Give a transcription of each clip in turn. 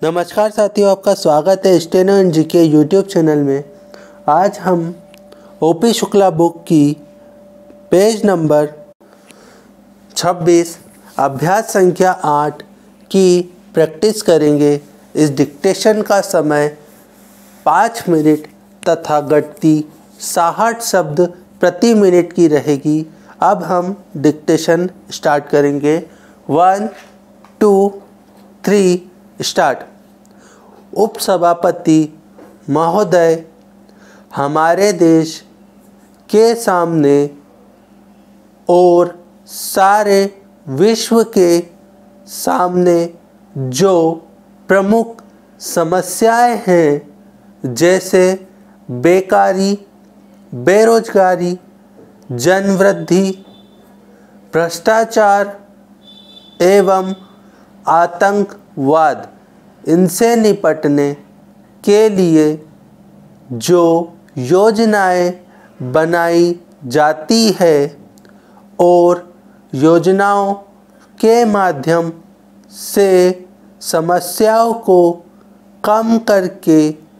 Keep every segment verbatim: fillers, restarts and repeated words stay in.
नमस्कार साथियों, आपका स्वागत है steno and GK YouTube channel में। आज हम ओपी शुक्ला बुक की पेज नंबर छब्बीस अभ्यास संख्या आठ की प्रैक्टिस करेंगे। इस डिक्टेशन का समय पाँच मिनट तथा गति साठ शब्द प्रति मिनट की रहेगी। अब हम डिक्टेशन स्टार्ट करेंगे। One two three start. उपसभापति महोदय, हमारे देश के सामने और सारे विश्व के सामने जो प्रमुख समस्याएं हैं, जैसे बेकारी, बेरोजगारी, जनवृद्धि, भ्रष्टाचार एवं आतंकवाद, इनसे निपटने के लिए जो योजनाएं बनाई जाती है और योजनाओं के माध्यम से समस्याओं को कम करके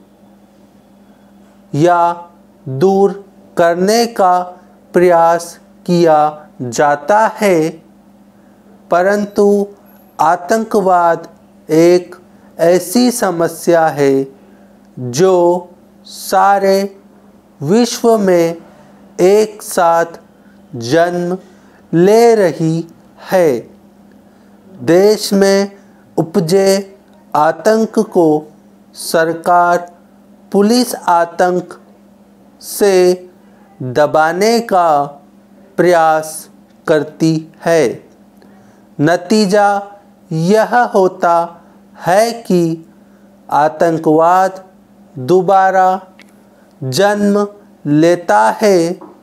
या दूर करने का प्रयास किया जाता है, परंतु आतंकवाद एक ऐसी समस्या है जो सारे विश्व में एक साथ जन्म ले रही है। देश में उपजे आतंक को सरकार पुलिस आतंक से दबाने का प्रयास करती है। नतीजा यह होता है कि आतंकवाद दोबारा जन्म लेता है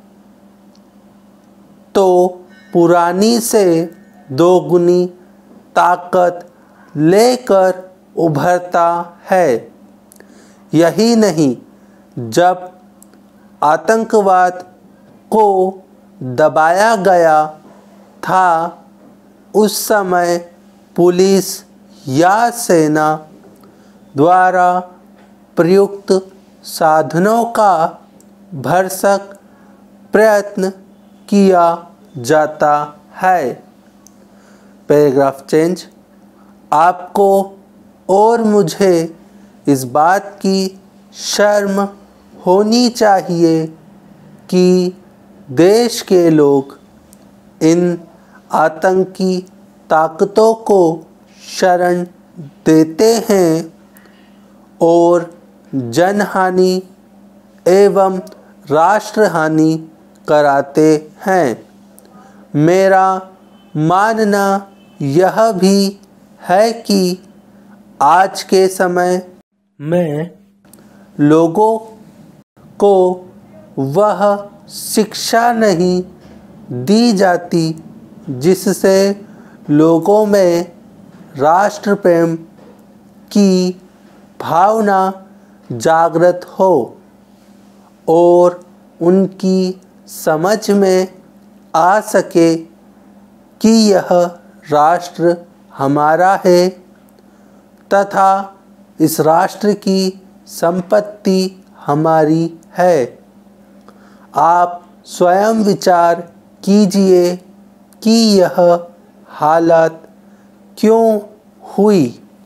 तो पुरानी से दोगुनी ताकत लेकर उभरता है। यही नहीं, जब आतंकवाद को दबाया गया था, उस समय पुलिस या सेना द्वारा प्रयुक्त साधनों का भरसक प्रयत्न किया जाता है। Paragraph change. आपको और मुझे इस बात की शर्म होनी चाहिए कि देश के लोग इन आतंकी ताकतों को शरण देते हैं और जनहानि एवं राष्ट्रहानि कराते हैं। मेरा मानना यह भी है कि आज के समय में लोगों को वह शिक्षा नहीं दी जाती जिससे लोगों में राष्ट्र प्रेम की भावना जागृत हो और उनकी समझ में आ सके कि यह राष्ट्र हमारा है तथा इस राष्ट्र की संपत्ति हमारी है। आप स्वयं विचार कीजिए कि यह हालत क्यों हुई।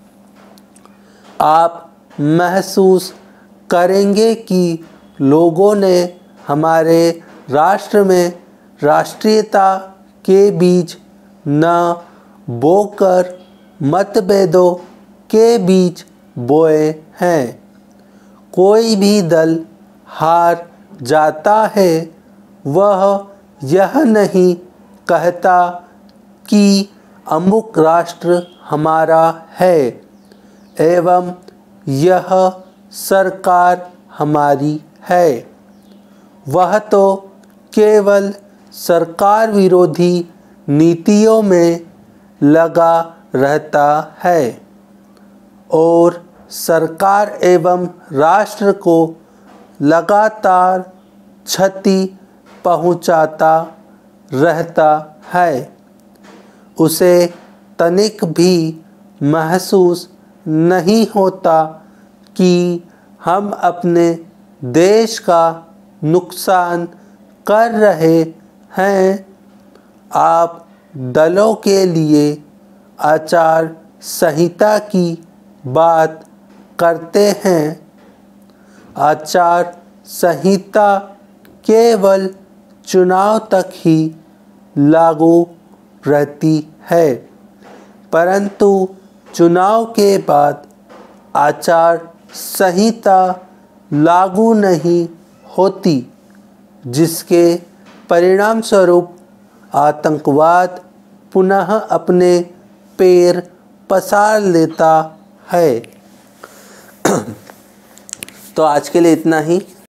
आप महसूस करेंगे कि लोगों ने हमारे राष्ट्र में राष्ट्रीयता के बीज न बोकर मतभेदों के बीज बोए हैं। कोई भी दल हार जाता है, वह यह नहीं कहता कि अमुक राष्ट्र हमारा है एवं यह सरकार हमारी है। वह तो केवल सरकार विरोधी नीतियों में लगा रहता है और सरकार एवं राष्ट्र को लगातार क्षति पहुंचाता रहता है। उसे तनिक भी महसूस नहीं होता कि हम अपने देश का नुकसान कर रहे हैं। आप दलों के लिए आचार संहिता की बात करते हैं। आचार संहिता केवल चुनाव तक ही लागू रहती है, परंतु चुनाव के बाद आचार संहिता लागू नहीं होती, जिसके परिणाम स्वरूप आतंकवाद पुनः अपने पैर पसार लेता है। तो आज के लिए इतना ही।